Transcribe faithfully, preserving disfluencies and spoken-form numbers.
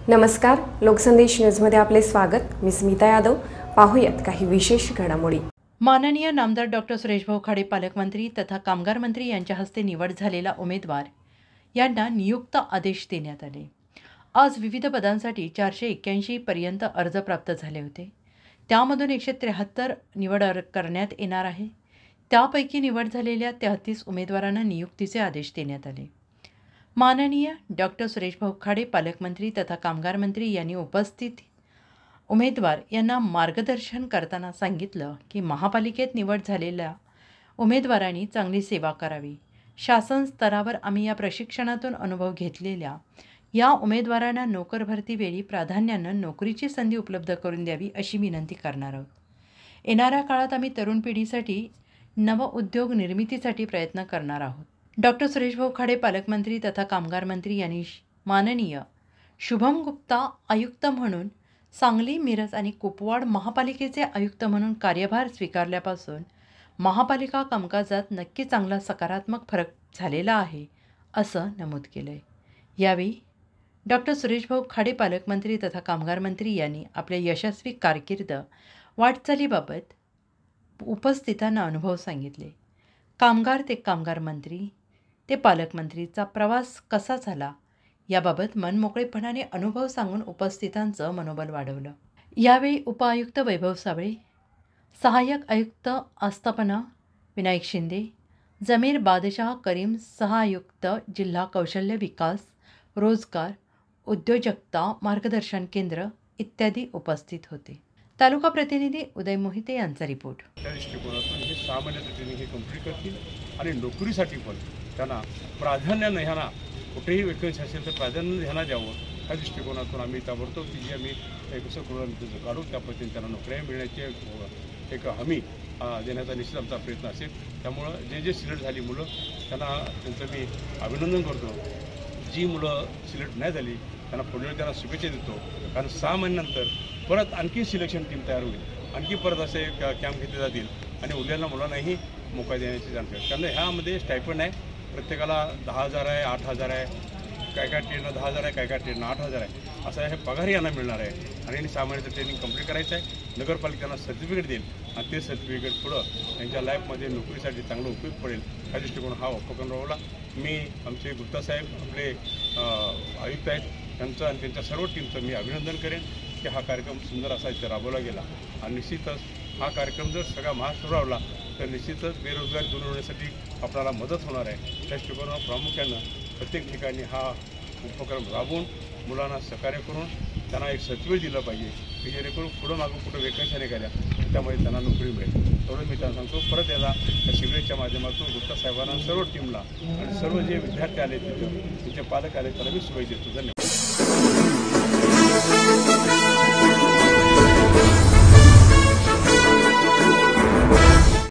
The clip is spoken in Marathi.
नमस्कार, लोकसंदेश न्यूजमध्ये आपले स्वागत। मी स्मिता यादव। पाहूयात काही विशेष घडामोडी। माननीय नामदार डॉक्टर सुरेशभाऊ खाडे पालकमंत्री तथा कामगार मंत्री यांच्या हस्ते निवड झालेला उमेदवार यांना नियुक्त आदेश देण्यात आले। आज विविध पदांसाठी चारशे एक्क्याऐंशी पर्यंत अर्ज प्राप्त झाले होते। त्यामधून एकशे त्र्याहत्तर निवड करण्यात येणार आहे। त्यापैकी निवड झालेल्या तेहतीस उमेदवारांना नियुक्तीचे आदेश देण्यात आले। माननीय डॉक्टर सुरेशभाऊ खाडे पालकमंत्री तथा कामगार मंत्री यांनी उपस्थित उमेदवार यांना मार्गदर्शन करताना सांगितलं की महापालिकेत निवड झालेल्या उमेदवारांनी चांगली सेवा करावी। शासन स्तरावर आम्ही या प्रशिक्षणातून अनुभव घेतलेल्या या उमेदवारांना नोकर भरती वेळी प्राधान्यानं नोकरीची संधी उपलब्ध करून द्यावी अशी विनंती करणार आहोत। येणाऱ्या काळात आम्ही तरुण पिढीसाठी नव उद्योग निर्मितीसाठी प्रयत्न करणार आहोत। डॉक्टर सुरेशभाऊ खाडे पालकमंत्री तथा कामगार मंत्री यांनी माननीय शुभम गुप्ता आयुक्त म्हणून सांगली, मिरज आणि कुपवाड महापालिकेचे आयुक्त म्हणून कार्यभार स्वीकारल्यापासून महापालिका कामकाजात नक्की चांगला सकारात्मक फरक झालेला आहे असं नमूद केलं आहे। यावेळी डॉक्टर सुरेशभाऊ खाडे पालकमंत्री तथा कामगार मंत्री यांनी आपल्या यशस्वी कारकीर्द वाटचालीबाबत उपस्थितांना अनुभव सांगितले। कामगार ते कामगार मंत्री ते पालकमंत्रीचा प्रवास कसा झाला याबाबत मनमोकळेपणाने अनुभव सांगून उपस्थितांचं मनोबल वाढवलं। यावेळी उपआयुक्त वैभव साबळे, सहाय्यक आयुक्त आस्थापना विनायक शिंदे, जमीर बादशाह करीम, सहायुक्त जिल्हा कौशल्य विकास, रोजगार, उद्योजकता मार्गदर्शन केंद्र इत्यादी उपस्थित होते। तालुका प्रतिनिधी उदय मोहिते यांचा रिपोर्ट। त्या दृष्टिकोनातून हे सहा महिन्याचं ट्रेनिंग हे कंप्लीट करतील आणि नोकरीसाठी पण त्यांना प्राधान्यानं ह्यांना कुठेही वेकन्सी असेल तर प्राधान्य ह्यांना द्यावं त्या दृष्टिकोनातून आम्ही ताबडतोब ती जी आम्ही एक कसं करून काढू त्या पद्धतीने त्यांना नोकऱ्या मिळण्याची एक हमी देण्याचा निश्चित आमचा प्रयत्न असेल। त्यामुळं जे जे सिलेक्ट झाली मुलं त्यांना त्यांचं मी अभिनंदन करतो। जी मुलं सिलेक्ट नाही झाली त्यांना पुढे त्यांना शुभेच्छा देतो, कारण सहा महिन्यानंतर परत आणखी सिलेक्शन टीम तयार होईल, आणखी परत असे कॅम्प घेतले जातील आणि उरलेल्या मुलांनाही मोका देण्याची जानकारी। कारण ह्यामध्ये स्टायपंड आहे, प्रत्येकाला दहा हजार आहे, आठ हजार आहे, काय काय ट्रेनला दहा हजार आहे, काय काय ट्रेनला आठ हजार आहे, असं हे पगारही यांना मिळणार आहे। आणि सहा महिन्याचं ट्रेनिंग कंप्लीट करायचं आहे। नगरपालिकेला सर्टिफिकेट देईल आणि ते सर्टिफिकेट पुढं त्यांच्या लाईफमध्ये नोकरीसाठी चांगलं उपयोग पडेल त्या दृष्टिकोन हा उपक्रम राबवला। मी आमचे गुप्तासाहेब आपले आयुक्त आहेत त्यांचं आणि त्यांच्या सर्व टीमचं मी अभिनंदन करेन की हा कार्यक्रम सुंदर असा इथे राबवला गेला। आणि निश्चितच हा कार्यक्रम जर सगळा महाराष्ट्र राबवला तर निश्चितच बेरोजगारी दूर होण्यासाठी आपल्याला मदत होणार आहे। त्या दृष्टिकोनावर प्रामुख्यानं प्रत्येक ठिकाणी हा उपक्रम राबवून मुलांना सहकार्य करून त्यांना एक सर्टिफिकेट दिलं पाहिजे की जेणेकरून पुढं मागून कुठं वेकन्सी निघाल्या त्यामुळे त्यांना नोकरी मिळेल। तेवढं मी त्यांना सांगतो। परत याला त्या शिबिराच्या माध्यमातून गुप्ता साहेबांना, सर्व टीमला आणि सर्व जे विद्यार्थी आले तिथं त्यांचे पालक आले त्याला मी शुभेच्छा देतो। धन्यवाद।